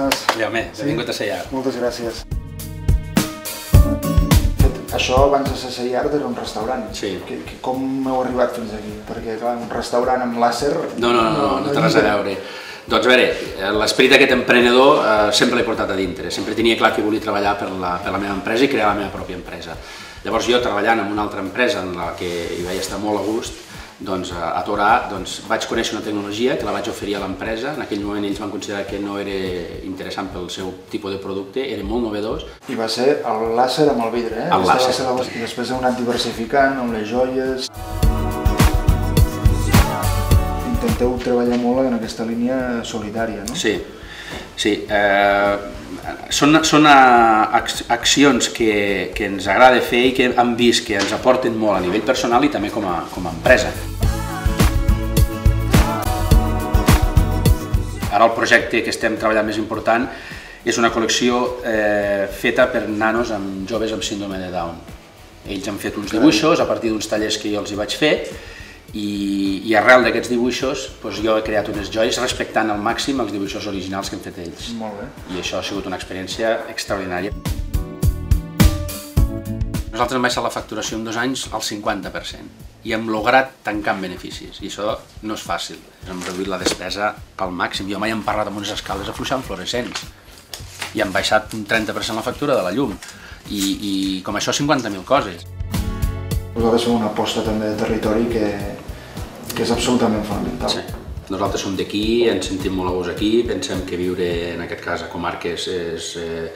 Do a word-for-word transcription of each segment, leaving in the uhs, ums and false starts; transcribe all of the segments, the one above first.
bones. Jaume, benvingut a Seyart. Moltes gràcies. Això abans de ser Seyart era un restaurant. Sí. Com heu arribat fins aquí? Perquè, clar, un restaurant amb làser... No, no, no, no té res a veure. Doncs a veure, l'esperit d'aquest emprenedor sempre l'he portat a dintre. Sempre tenia clar que volia treballar per la meva empresa i crear la meva pròpia empresa. Llavors jo, treballant en una altra empresa en la que hi vaig estar molt a gust, doncs a Torà vaig conèixer una tecnologia que la vaig oferir a l'empresa. En aquell moment ells van considerar que no era interessant pel seu tipus de producte, era molt novedós. I va ser el làser amb el vidre, eh? El làser. I després heu anat diversificant amb les joies. Intenteu treballar molt en aquesta línia solidària, no? Sí, sí. Són accions que ens agrada fer i que hem vist que ens aporten molt a nivell personal i també com a empresa. Ara el projecte que estem treballant més important és una col·lecció feta per nanos joves amb síndrome de Down. Ells han fet uns dibuixos a partir d'uns tallers que jo els hi vaig fer i arrel d'aquests dibuixos jo he creat unes joies respectant al màxim els dibuixos originals que han fet ells. Molt bé. I això ha sigut una experiència extraordinària. Nosaltres hem baixat la facturació en dos anys al cinquanta per cent i hem lograt tancar amb beneficis i això no és fàcil. Hem reduït la despesa pel màxim. Jo mai hem parlat amb unes escales afluixant fluorescents i hem baixat un trenta per cent la factura de la llum i com això cinquanta mil coses. Vosaltres feu una aposta també de territori que és absolutament fonamental. Sí. Nosaltres som d'aquí, ens sentim molt a gust aquí, pensem que viure, en aquest cas, a comarques és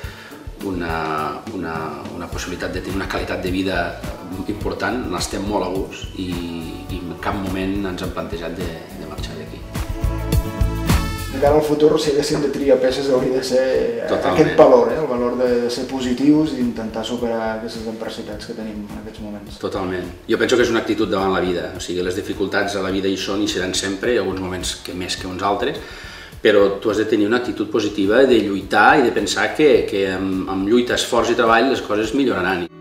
una possibilitat de tenir una qualitat de vida important, n'estem molt a gust i en cap moment ens hem plantejat de marxar d'aquí. De cara al futur, si haguéssim de triar peces, hauria de ser aquest valor, el valor de ser positius i intentar superar aquestes adversitats que tenim en aquests moments. Totalment. Jo penso que és una actitud davant la vida, o sigui, les dificultats a la vida hi són i seran sempre, hi ha alguns moments que més que uns altres, però tu has de tenir una actitud positiva de lluitar i de pensar que amb lluita, esforç i treball les coses milloraran.